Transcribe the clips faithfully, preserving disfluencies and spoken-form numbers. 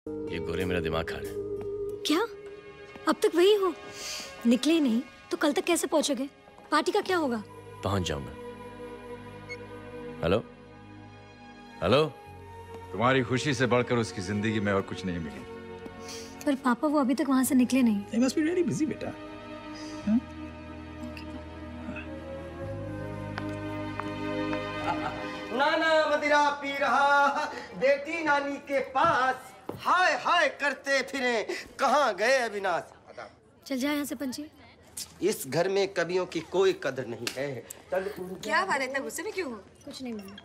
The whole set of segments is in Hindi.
ये गोरे मेरा दिमाग खा रहे हैं। क्या? अब तक वही हो? निकले नहीं तो कल तक कैसे पहुंचोगे? पार्टी का क्या होगा? पहुंच जाऊंगा। Hello hello. तुम्हारी खुशी से बढ़कर उसकी जिंदगी में और कुछ नहीं मिली। पर पापा वो अभी तक वहां से निकले नहीं। They must be very busy, बेटा। नाना मदिरा पी रहा, बेटी नानी के पास हाय हाय करते फिरे, कहाँ गए अविनाश? चल जाए यहाँ से पंची। इस घर में कवियों की कोई कदर नहीं है। चल। क्या बात है, इतना गुस्से में क्यों हो? कुछ नहीं मम्मी।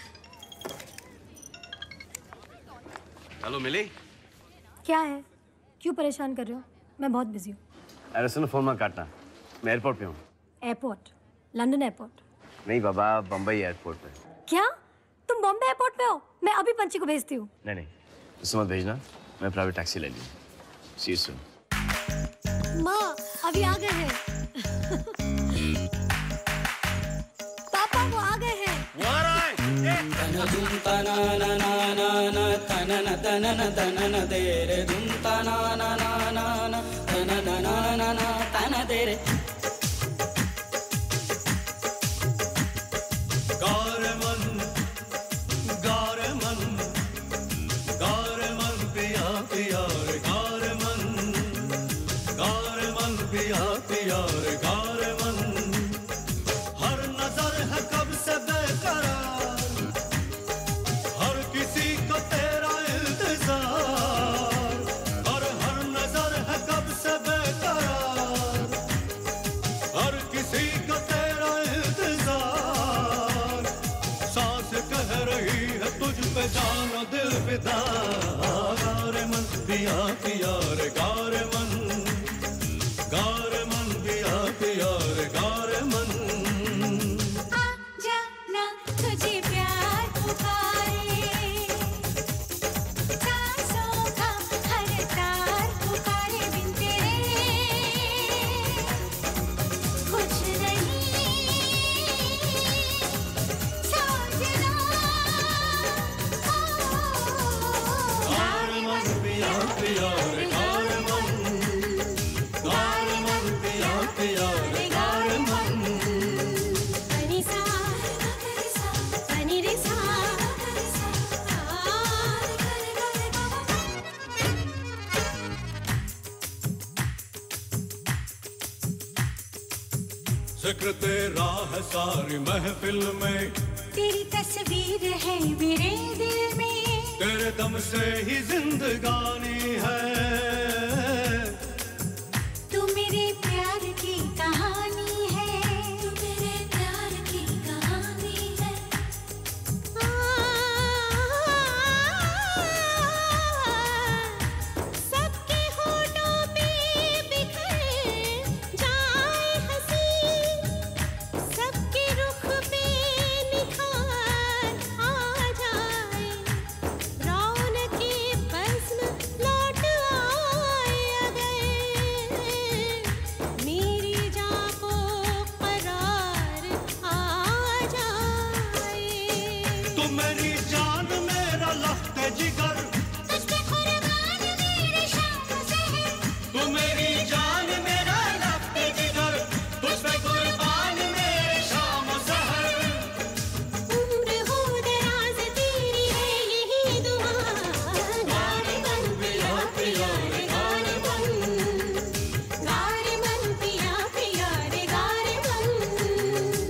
हेलो मिली। क्या है? क्यों परेशान कर रहे हो? मैं बहुत बिजी हूँ। अरे सुनो, फोन मत काटना, मैं एयरपोर्ट पे हूँ। एयरपोर्ट? London airport? नहीं बाबा, बम्बई एयरपोर्ट पे। क्या? तुम बॉम्बे एयरपोर्ट पे हो? मैं अभी पंची को भेजती हूँ। नहीं नहीं, उसे मत भेजना, मैं प्राइवेट टैक्सी ले लूँ। See you soon. माँ अभी आ गए हैं। पापा वो आ गए हैं। जिक्र तेरा है सारी महफिल में, तेरी तस्वीर है मेरे दिल में, तेरे दम से ही जिंदगानी है, तू मेरे प्यार की कहानी है, तू मेरे प्यार की कहानी है। सबके होठों पे बिखर जाए हंसी, सबके रुख पे निखार आ जाए, रौनके बज़्म लौट आए अगर मेरी जान को करार आ जाए। तू मेरी जान मेरा लफ्ते जिगर, तुझ पे कुर्बान मेरे शाम ज़हर, तू मेरी जान मेरा लफ्ते जिगर, तुझ पे कुर्बान मेरे शाम सहर। उम्र हो दराज तेरी है यही दुआ, गार बन पिया पिया रे गार बन, गार बन पिया पिया रे गार बन।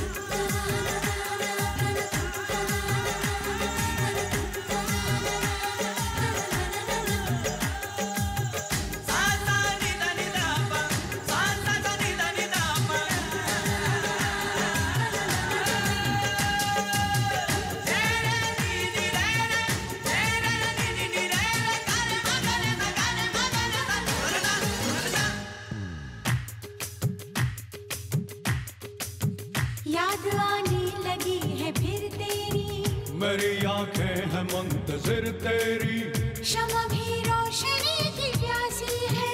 याद आने लगी है फिर तेरी, मेरी आंखें हैं मुंतज़िर तेरी, शम्मा भी रोशनी की प्यासी है,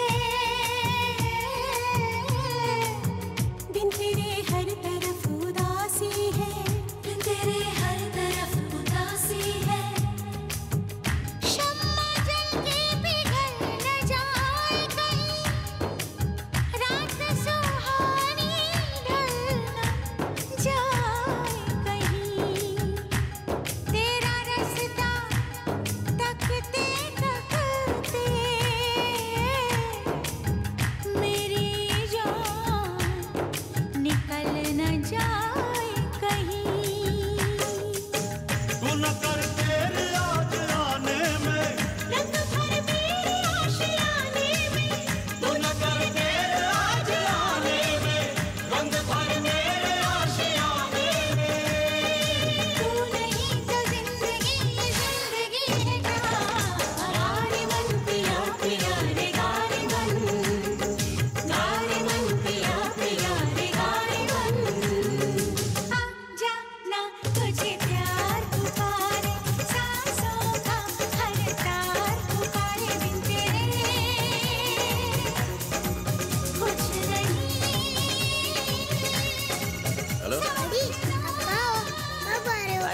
बिन तेरे हर तरफ उदासी है, बिन तेरे हर तरफ उदासी है। शम्मा जल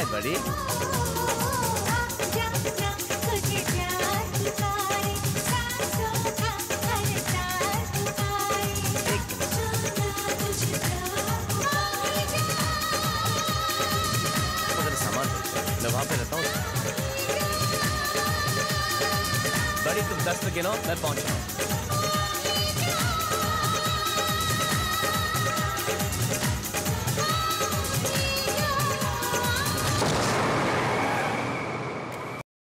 हाय बड़ी। सामान मैं वहां पे रहता हूँ। बड़ी तुम दस पे गिनो, मैं पहुंच रहा हूँ।